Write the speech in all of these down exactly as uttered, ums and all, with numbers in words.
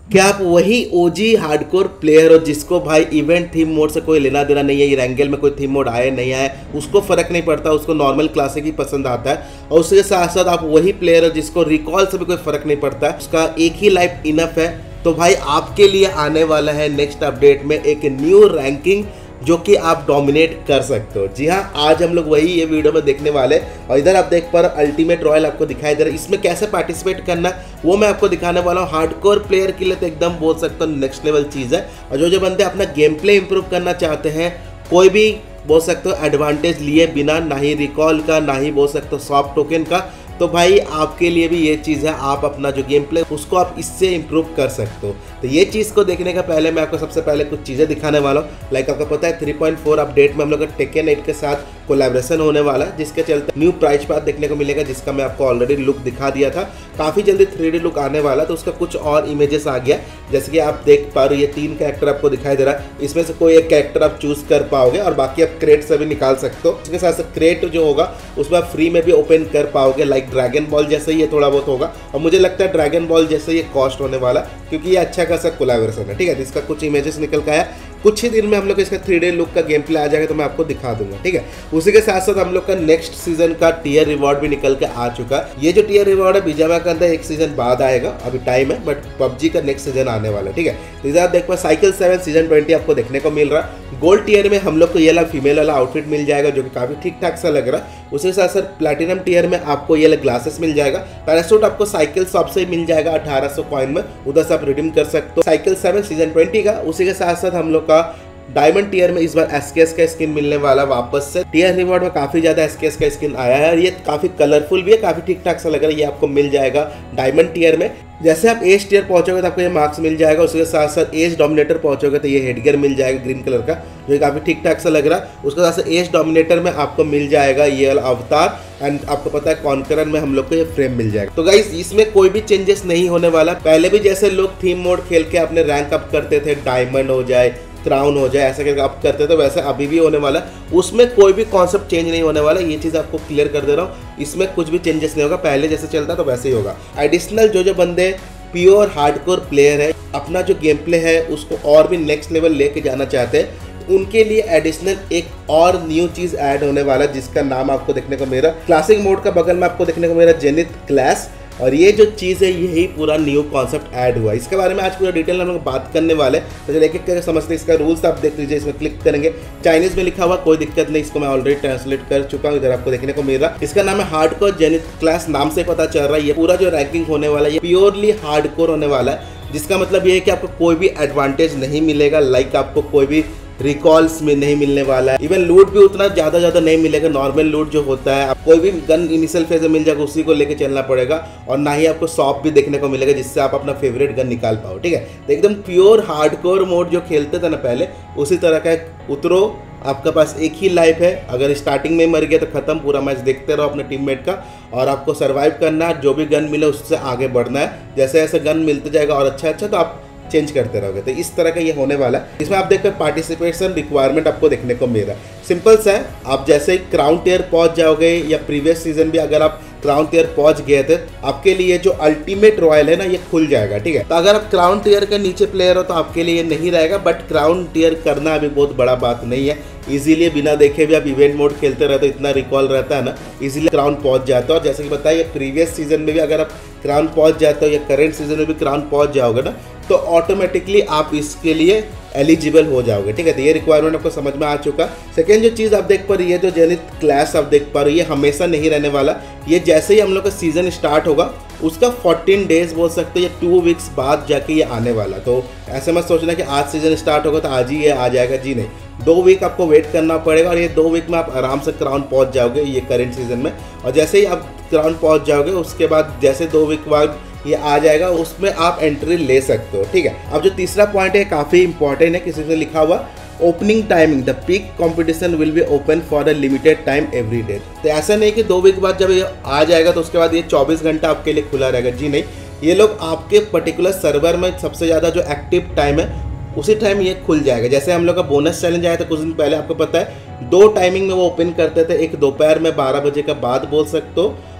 क्या आप वही ओजी हार्डकोर प्लेयर हो जिसको भाई इवेंट थीम मोड से कोई लेना देना नहीं है, ये रैंगल में कोई थीम मोड आए नहीं आए उसको फर्क नहीं पड़ता, उसको नॉर्मल क्लासिक ही पसंद आता है। और उसके साथ साथ आप वही प्लेयर हो जिसको रिकॉल से भी कोई फर्क नहीं पड़ता, उसका एक ही लाइफ इनफ है। तो भाई आपके लिए आने वाला है नेक्स्ट अपडेट में एक न्यू रैंकिंग जो कि आप डोमिनेट कर सकते हो। जी हाँ, आज हम लोग वही ये वीडियो में देखने वाले। और इधर आप देख पा रहे अल्टीमेट रॉयल आपको दिखाई दे रहा है, इसमें कैसे पार्टिसिपेट करना वो मैं आपको दिखाने वाला हूँ। हार्डकोर प्लेयर के लिए तो एकदम बोल सकता हूँ नेक्स्ट लेवल चीज़ है। और जो जो बंदे अपना गेम प्ले इंप्रूव करना चाहते हैं, कोई भी बोल सकते हो एडवांटेज लिए बिना, ना ही रिकॉल का ना ही बोल सकते हो सॉफ्ट टोकन का, तो भाई आपके लिए भी ये चीज़ है। आप अपना जो गेम प्ले उसको आप इससे इम्प्रूव कर सकते हो। तो ये चीज़ को देखने का पहले मैं आपको सबसे पहले कुछ चीज़ें दिखाने वाला हूँ। लाइक आपको पता है थ्री पॉइंट फोर अपडेट में हम लोग का टेकन एट के साथ कोलैबोरेशन होने वाला है, जिसके चलते न्यू प्राइस पाथ देखने को मिलेगा, जिसका मैं आपको ऑलरेडी लुक दिखा दिया था। काफ़ी जल्दी थ्री डी लुक आने वाला, तो उसका कुछ और इमेजेस आ गया। जैसे कि आप देख पा रहे हो ये तीन कैरेक्टर आपको दिखाई दे रहा है, इसमें से कोई एक कैरेक्टर आप चूज कर पाओगे और बाकी आप क्रेट से भी निकाल सकते हो। इसके साथ साथ क्रेट जो होगा उसमें आप फ्री में भी ओपन कर पाओगे। लाइक ड्रैगन बॉल जैसे ये थोड़ा बहुत होगा, और मुझे लगता है ड्रैगन बॉल जैसे ये कॉस्ट होने वाला, क्योंकि ये अच्छा खासा कोलैबोरेशन है। ठीक है, तो इसका कुछ इमेजेस निकल के आया। कुछ ही दिन में हम लोग इसका थ्री डे लुक का गेम प्ले आ जाएगा, तो मैं आपको दिखा दूंगा। ठीक है, उसी के साथ साथ हम लोग का नेक्स्ट सीजन का टीयर रिवॉर्ड भी निकल के आ चुका है। ये जो टीयर रिवॉर्ड है बीजामा के अंदर एक सीजन बाद आएगा, अभी टाइम है, बट पबजी का नेक्स्ट सीजन आने वाला है। ठीक है, तो इधर देख पा साइकिल सेवन सीजन ट्वेंटी आपको देखने को मिल रहा है। गोल्ड टीयर में हम लोग को ये वाला फीमेल वाला आउटफिट मिल जाएगा, जो कि काफी ठीक ठाक सा लग रहा है। उसी के साथ साथ प्लैटिनम टीयर में आपको ये ग्लासेस मिल जाएगा। पैरासूट आपको साइकिल शॉप से मिल जाएगा अठारह सौ कॉइन में, उधर से आप रिडीम कर सकते हो साइकिल सेवन सीजन ट्वेंटी का। उसी के साथ साथ हम लोग का डायमंड टीयर में इस बार एसकेएस का स्किन मिलने वाला वापस से। टीयर रिवॉर्ड में काफी ज्यादा एसकेएस का स्किन आया है, और ये काफी कलरफुल भी है, काफी ठीक ठाक सा लग रहा है। ये आपको मिल जाएगा डायमंड टीयर में। जैसे आप एज टीयर पहुंचोगे तो आपको ये मार्क्स मिल जाएगा। उसके साथ साथ एज डोमिनेटर पहुंचोगे तो ये हेडगियर मिल जाएगा ग्रीन कलर का, जो काफी ठीक ठाक सा लग रहा है। उसके साथ साथ एज डोमिनेटर में आपको मिल जाएगा ये वाला अवतार, एंड आपको पता है कॉन्करर में हम लोग को ये फ्रेम मिल जाएगा। तो गाइस इसमें कोई भी चेंजेस नहीं होने वाला। पहले भी जैसे लोग थीम मोड खेल के अपने रैंक अप करते थे, डायमंड हो जाए क्राउन हो जाए ऐसा करके आप करते थे, वैसे अभी भी होने वाला। उसमें कोई भी कॉन्सेप्ट चेंज नहीं होने वाला, ये चीज़ आपको क्लियर कर दे रहा हूँ। इसमें कुछ भी चेंजेस नहीं होगा, पहले जैसे चलता तो वैसे ही होगा। एडिशनल जो जो बंदे प्योर हार्डकोर प्लेयर है, अपना जो गेम प्ले है उसको और भी नेक्स्ट लेवल लेके जाना चाहते हैं, उनके लिए एडिशनल एक और न्यू चीज़ ऐड होने वाला है, जिसका नाम आपको देखने को मेरा क्लासिक मोड का बगल में आपको देखने को मेरा जेनिथ क्लास। और ये जो चीज़ है यही पूरा न्यू कॉन्सेप्ट ऐड हुआ है। इसके बारे में आज पूरा डिटेल में हम लोग बात करने वाले, तो एक एक करके समझते हैं। इसका रूल्स आप देख लीजिए, इसमें क्लिक करेंगे चाइनीज में लिखा हुआ, कोई दिक्कत नहीं, इसको मैं ऑलरेडी ट्रांसलेट कर चुका हूँ, इधर आपको देखने को मिल रहा है। इसका नाम है हार्डकोर जेनिथ क्लास, नाम से पता चल रहा है ये पूरा जो रैंकिंग होने वाला है ये प्योरली हार्डकोर होने वाला है, जिसका मतलब ये है कि आपको कोई भी एडवांटेज नहीं मिलेगा। लाइक आपको कोई भी रिकॉल्स में नहीं मिलने वाला है, इवन लूट भी उतना ज्यादा ज्यादा नहीं मिलेगा। नॉर्मल लूट जो होता है, आप कोई भी गन इनिशियल फेज में मिल जाएगा उसी को लेके चलना पड़ेगा, और ना ही आपको शॉप भी देखने को मिलेगा जिससे आप अपना फेवरेट गन निकाल पाओ। ठीक है, तो एकदम प्योर हार्डकोर मोड जो खेलते थे ना पहले, उसी तरह का उतरो। आपके पास एक ही लाइफ है, अगर स्टार्टिंग में मर गया तो खत्म, पूरा मैच देखते रहो अपने टीममेट का, और आपको सर्वाइव करना है। जो भी गन मिले उससे आगे बढ़ना है, जैसे जैसे गन मिलते जाएगा और अच्छा अच्छा तो आप चेंज करते रहोगे। तो इस तरह का ये होने वाला है। इसमें आप देखकर पार्टिसिपेशन रिक्वायरमेंट आपको देखने को मिल रहा है। सिंपल सा है, आप जैसे क्राउन टीयर पहुंच जाओगे, या प्रीवियस सीजन भी अगर आप क्राउन टीयर पहुंच गए थे, आपके लिए जो अल्टीमेट रॉयल है ना ये खुल जाएगा। ठीक है, तो अगर आप क्राउन टीयर के नीचे प्लेयर हो तो आपके लिए ये नहीं रहेगा, बट क्राउन टीयर करना अभी बहुत बड़ा बात नहीं है। इजीली बिना देखे भी आप इवेंट मोड खेलते रहते हो, इतना रिकॉल रहता है ना, इजीली क्राउन पहुंच जाता है। और जैसे कि बताइए प्रीवियस सीजन में भी अगर आप क्राउन पहुंच जाते हो, या करेंट सीजन में भी क्राउन पहुंच जाओगे ना, तो ऑटोमेटिकली आप इसके लिए एलिजिबल हो जाओगे। ठीक है, तो ये रिक्वायरमेंट आपको समझ में आ चुका। सेकेंड जो चीज़ आप देख पा रही है, जो जेनिथ क्लास आप देख पा रही है, ये हमेशा नहीं रहने वाला। ये जैसे ही हम लोग का सीजन स्टार्ट होगा उसका फोर्टीन डेज बोल सकते हैं, टू वीक्स बाद जाके ये आने वाला। तो ऐसे मत सोचना कि आज सीजन स्टार्ट होगा तो आज ही ये आ जाएगा, जी नहीं, दो वीक आपको वेट करना पड़ेगा, और ये दो वीक में आप आराम से क्राउन पहुंच जाओगे ये करेंट सीजन में। और जैसे ही आप क्राउन पहुंच जाओगे उसके बाद जैसे दो वीक बाद ये आ जाएगा, उसमें आप एंट्री ले सकते हो। ठीक है, अब जो तीसरा पॉइंट है काफ़ी इंपॉर्टेंट है, किसी से लिखा हुआ opening timing, the peak competition will be open for a limited time every day. तो ऐसा नहीं कि दो वीक बाद जब ये आ जाएगा तो उसके बाद ये चौबीस घंटा आपके लिए खुला रहेगा, जी नहीं। ये लोग आपके पर्टिकुलर सर्वर में सबसे ज़्यादा जो एक्टिव टाइम है उसी टाइम ये खुल जाएगा। जैसे हम लोग का बोनस चैलेंज आया था कुछ दिन पहले, आपको पता है दो टाइमिंग में वो ओपन करते थे, एक दोपहर में बारह बजे का बाद बोल सकते हो,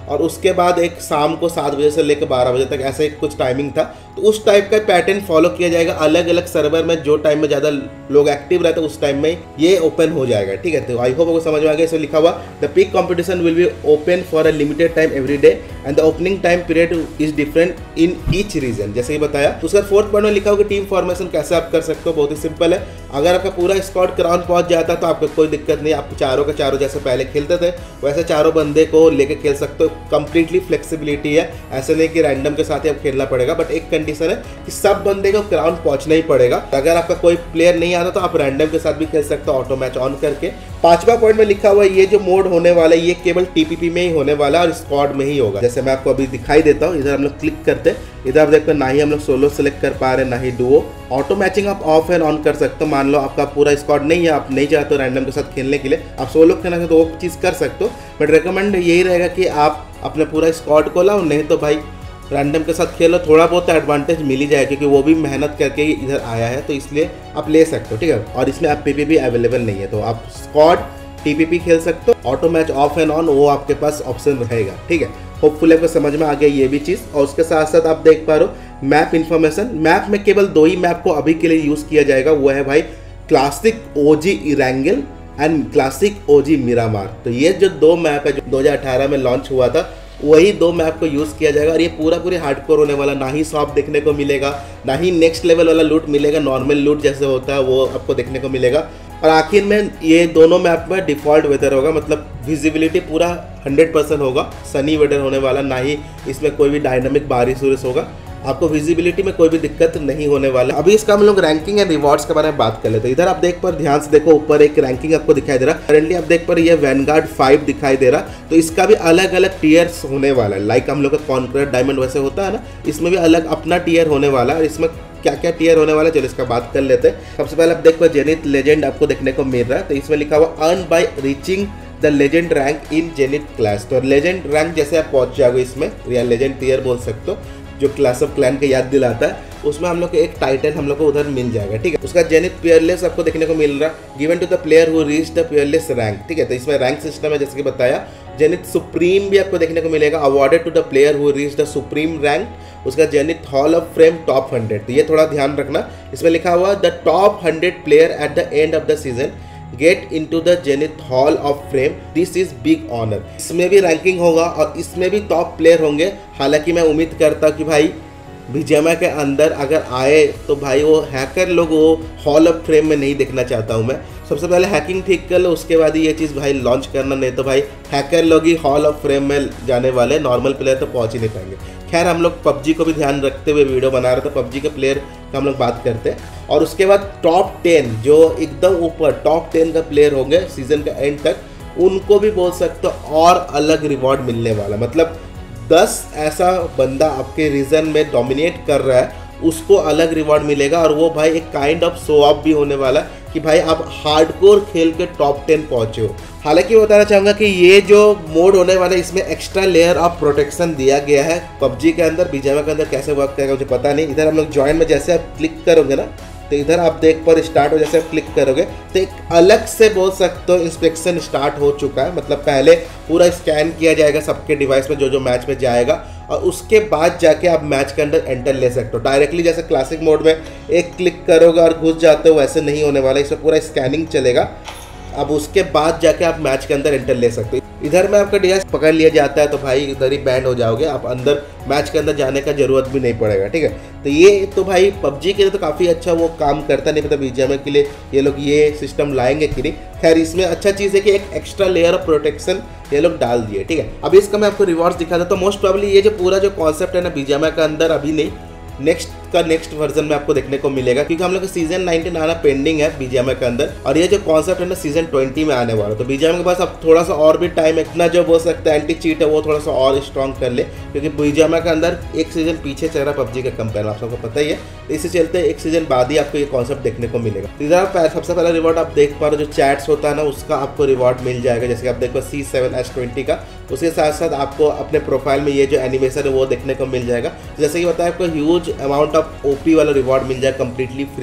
और उसके बाद एक शाम को सात बजे से लेकर बारह बजे तक ऐसा एक कुछ टाइमिंग था। तो उस टाइप का पैटर्न फॉलो किया जाएगा। अलग अलग सर्वर में जो टाइम में ज़्यादा लोग एक्टिव रहते हैं उस टाइम में ये ओपन हो जाएगा, ठीक है। तो आई होप आपको समझ में आ गया। इसमें लिखा हुआ the peak competition will be open for a limited time every day and the opening time period is different in each region, जैसे कि बताया। उसका फोर्थ पॉइंट में लिखा होगा टीम फॉर्मेशन कैसे आप कर सकते हो। बहुत ही सिंपल है, अगर आपका पूरा स्क्वाड क्राउन पहुंच जाता है तो आपको कोई दिक्कत नहीं, आप चारों का चारों जैसे पहले खेलते थे वैसे चारों बंदे को लेके खेल सकते हो। कंप्लीटली फ्लेक्सिबिलिटी है, ऐसे नहीं कि रैंडम के साथ ही आप खेलना पड़ेगा, बट एक कंडीशन है कि सब बंदे को क्राउन पहुंचना ही पड़ेगा। अगर आपका कोई प्लेयर नहीं आता तो आप रैंडम के साथ भी खेल सकते हो ऑटो मैच ऑन करके। पांचवा पॉइंट में लिखा हुआ है ये जो मोड होने वाला है ये केवल टीपीपी में ही होने वाला है और स्क्वाड में ही होगा। जैसे मैं आपको अभी दिखाई देता हूँ, इधर हम लोग क्लिक करते हैं, इधर आप देखते हो ना ही हम लोग सोलो सेलेक्ट कर पा रहे हैं ना ही डुओ। ऑटो मैचिंग आप ऑफ एंड ऑन कर सकते हो। मान लो आपका पूरा स्क्वाड नहीं है, आप नहीं चाहते हो रैंडम के साथ खेलने के लिए, आप सोलो खेलना चाहते हो तो वो चीज़ कर सकते हो, बट रिकमेंड यही रहेगा कि आप अपने पूरा स्क्वाड को लाओ, नहीं तो भाई रैंडम के साथ खेलो। थोड़ा बहुत एडवांटेज मिल ही जाएगा क्योंकि वो भी मेहनत करके ही इधर आया है, तो इसलिए आप ले सकते हो, ठीक है। और इसमें आप पीपी भी अवेलेबल नहीं है, तो आप स्क्वाड टीपीपी खेल सकते हो। Auto match off and on वो आपके पास ऑप्शन रहेगा, ठीक है। होपफुली आपको समझ में आ गया ये भी चीज़। और उसके साथ साथ आप देख पा रहे हो मैप इन्फॉर्मेशन। मैप में केवल दो ही मैप को अभी के लिए यूज़ किया जाएगा, वो है भाई classic OG Erangel and classic OG Miramar. तो ये जो दो मैप है जो दो हज़ार अठारह में लॉन्च हुआ था वही दो मैप को यूज़ किया जाएगा। और ये पूरा पूरे हार्डकोर होने वाला, ना ही शॉप देखने को मिलेगा ना ही नेक्स्ट लेवल वाला लूट मिलेगा, नॉर्मल लूट जैसे होता है वो आपको देखने को मिलेगा। और आखिर में ये दोनों मैप में डिफ़ॉल्ट वेदर होगा, मतलब विजिबिलिटी पूरा हंड्रेड परसेंट होगा, सनी वेदर होने वाला, ना ही इसमें कोई भी डायनामिक बारिश वारिश होगा। आपको विजिबिलिटी में कोई भी दिक्कत नहीं होने वाला। अभी इसका हम लोग रैंकिंग एंड रिवॉर्ड्स के बारे में बात कर लेते हैं। इधर आप देख पर ध्यान से देखो, ऊपर एक रैंकिंग आपको दिखाई दे रहा है। करंटली आप देख पर ये वैनगार्ड फाइव दिखाई दे रहा, तो इसका भी अलग अलग टीयर्स होने वाला है। लाइक हम लोग का कॉन्करर डायमंड वैसे होता है ना, इसमें भी अलग अपना टीयर होने वाला है। और इसमें क्या क्या टीयर होने वाला है चलो इसका बात कर लेते हैं। सबसे पहले आप देखो जेनिथ लेजेंड आपको देखने को मिल रहा है, तो इसमें लिखा हुआ earn by reaching the legend rank in zenith class. तो लेजेंड रैंक जैसे आप पहुंच जाओगे इसमें, या लेजेंड टीयर बोल सकते हो, जो क्लास ऑफ क्लैन के याद दिलाता है, उसमें हम लोग को एक टाइटल हम लोग को उधर मिल जाएगा, ठीक है। उसका जेनिथ पियरलेस आपको देखने को मिल रहा है, given to the player who reach the peerless rank, ठीक है। तो इसमें रैंक सिस्टम है जैसे कि बताया। जेनिथ सुप्रीम भी आपको देखने को मिलेगा, awarded to the player who reach the supreme rank. उसका zenith hall of fame top hundred, तो ये थोड़ा ध्यान रखना, इसमें लिखा हुआ the top hundred player at the end of the season get into the zenith hall of fame, this is big honour. इसमें भी रैंकिंग होगा और इसमें भी टॉप प्लेयर होंगे। हालांकि मैं उम्मीद करता हूँ कि भाई बीजीएमआई के अंदर अगर आए तो भाई वो हैकर लोग वो हॉल ऑफ फ्रेम में नहीं देखना चाहता हूँ मैं। सबसे पहले हैकिंग ठीक कर लो, उसके बाद ही ये चीज़ भाई लॉन्च करना, नहीं तो भाई हैकर लोग ही हॉल ऑफ फ्रेम में जाने वाले, नॉर्मल प्लेयर तो पहुँच ही नहीं पाएंगे। खैर हम लोग पबजी को भी ध्यान रखते हुए वीडियो बना रहे थे, पबजी के प्लेयर का हम लोग बात करते हैं। और उसके बाद टॉप टेन जो एकदम ऊपर टॉप टेन का प्लेयर होंगे सीजन का एंड तक, उनको भी बोल सकते हो और अलग रिवॉर्ड मिलने वाला। मतलब दस ऐसा बंदा आपके रीजन में डोमिनेट कर रहा है उसको अलग रिवॉर्ड मिलेगा, और वो भाई एक काइंड ऑफ शो ऑफ भी होने वाला कि भाई आप हार्डकोर खेल के टॉप टेन पहुंचे हो। हालांकि मैं बताना चाहूँगा कि ये जो मोड होने वाला है इसमें एक्स्ट्रा लेयर ऑफ प्रोटेक्शन दिया गया है। पबजी के अंदर बीजीएमआई के अंदर कैसे वर्क करेगा मुझे पता नहीं। इधर हम लोग ज्वाइन में जैसे आप क्लिक करोगे ना, तो इधर आप देख पर स्टार्ट हो जैसे आप क्लिक करोगे तो एक अलग से बोल सकते हो इंस्पेक्शन स्टार्ट हो चुका है। मतलब पहले पूरा स्कैन किया जाएगा सबके डिवाइस में जो जो मैच में जाएगा, और उसके बाद जाके आप मैच के अंदर एंटर ले सकते हो। डायरेक्टली जैसे क्लासिक मोड में एक क्लिक करोगे और घुस जाते हो, वैसे नहीं होने वाला, इसमें पूरा स्कैनिंग चलेगा। अब उसके बाद जाके आप मैच के अंदर एंटर ले सकते हो। इधर में आपका डिवाइस पकड़ लिया जाता है तो भाई इधर ही बैंड हो जाओगे, आप अंदर मैच के अंदर जाने का जरूरत भी नहीं पड़ेगा, ठीक है। तो ये तो भाई पबजी के लिए तो काफ़ी अच्छा वो काम करता, नहीं पता बीजीएमआई के लिए ये लोग ये सिस्टम लाएंगे कि नहीं। खैर इसमें अच्छा चीज़ है कि एक एक्स्ट्रा लेयर ऑफ प्रोटेक्शन ये लोग डाल दिए, ठीक है। अभी इसका मैं आपको रिवॉर्ड्स दिखा था, तो मोस्ट प्रोबेबली ये जो पूरा जो कॉन्सेप्ट है ना बीजीएमआई का अंदर अभी नहीं, नेक्स्ट का नेक्स्ट वर्जन में आपको देखने को मिलेगा, क्योंकि हम लोग का सीजन नाइनटीन आना पेंडिंग है बीजीएमआई के अंदर, और ये जो कॉन्सेप्ट है ना सीजन ट्वेंटी में आने वाला। तो बीजीएमआई के पास अब थोड़ा सा और भी टाइम है, इतना जो बोल सकता है एंटी चीट है वो थोड़ा सा और स्ट्रॉन्ग कर ले, क्योंकि बीजीएमआई के अंदर एक सीजन पीछे चल रहा पबजी का कंपेयर, आप सबको पता ही है। तो इसे चलते एक सीजन बाद ही आपको ये कॉन्सेप्ट देखने को मिलेगा। इधर सबसे पहला रिवॉर्ड आप देख पा रहे हो जो चैट्स होता है ना, उसका आपको रिवॉर्ड मिल जाएगा, जैसे आप देखो सी सेवन एस ट्वेंटी का। उसके साथ साथ आपको अपने प्रोफाइल में ये जो एनिमेशन है वो देखने को मिल जाएगा। जैसे कि बताया आपको ह्यूज अमाउंट ऑफ ओपी वाला रिवॉर्ड मिल जाए कंप्लीटली फ्री।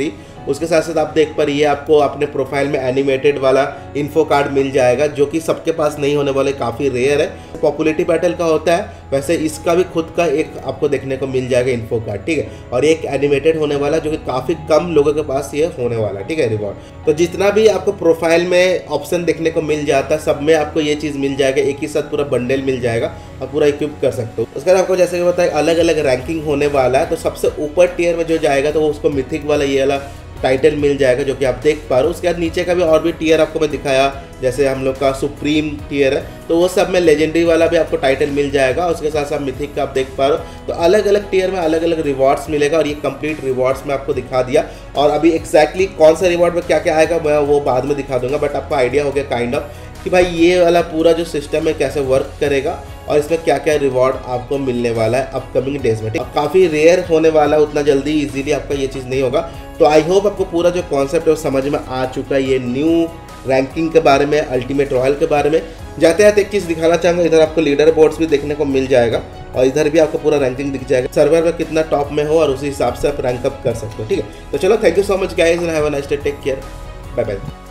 उसके साथ साथ आप देख पर ये आपको अपने प्रोफाइल में एनिमेटेड वाला इन्फो कार्ड मिल जाएगा, जो कि सबके पास नहीं होने वाले, काफ़ी रेयर है। पॉपुलैरिटी बैटल का होता है, वैसे इसका भी खुद का एक आपको देखने को मिल जाएगा इन्फो कार्ड, ठीक है। और एक एनिमेटेड होने वाला जो कि काफ़ी कम लोगों के पास ये होने वाला, ठीक है, रिवॉर्ड। तो जितना भी आपको प्रोफाइल में ऑप्शन देखने को मिल जाता है, सब में आपको ये चीज़ मिल जाएगा, एक ही साथ पूरा बंडल मिल जाएगा और पूरा इक्विप कर सकते हो। उसके बाद आपको जैसे कि बताया अलग अलग रैंकिंग होने वाला है। तो सबसे ऊपर टियर में जो जाएगा तो वो उसको मिथिक वाला ये वाला टाइटल मिल जाएगा, जो कि आप देख पा रहे हो। उसके बाद नीचे का भी और भी टियर आपको मैं दिखाया, जैसे हम लोग का सुप्रीम टियर है, तो वो सब में लेजेंडरी वाला भी आपको टाइटल मिल जाएगा। उसके साथ साथ मिथिक का आप देख पा रहे हो। तो अलग अलग टियर में अलग अलग रिवॉर्ड्स मिलेगा, और ये कंप्लीट रिवॉर्ड्स में आपको दिखा दिया। और अभी एक्जैक्टली कौन सा रिवॉर्ड में क्या क्या आएगा मैं वो बाद में दिखा दूंगा, बट आपको आइडिया हो गया काइंड ऑफ कि भाई ये वाला पूरा जो सिस्टम है कैसे वर्क करेगा और इसमें क्या क्या रिवॉर्ड आपको मिलने वाला है अपकमिंग डेज में। काफ़ी रेयर होने वाला है, उतना जल्दी इजीली आपका ये चीज़ नहीं होगा। तो आई होप आपको पूरा जो कॉन्सेप्ट है वो समझ में आ चुका है, ये न्यू रैंकिंग के बारे में, अल्टीमेट रॉयल के बारे में। जाते जाते एक चीज़ दिखाना चाहूँगा, इधर आपको लीडर बोर्ड्स भी देखने को मिल जाएगा, और इधर भी आपको पूरा रैंकिंग दिख जाएगा, सर्वर में कितना टॉप में हो, और उसी हिसाब से आप रैंक अप कर सकते हो, ठीक है। तो चलो, thank you so much guys and have a nice day, take care, bye bye.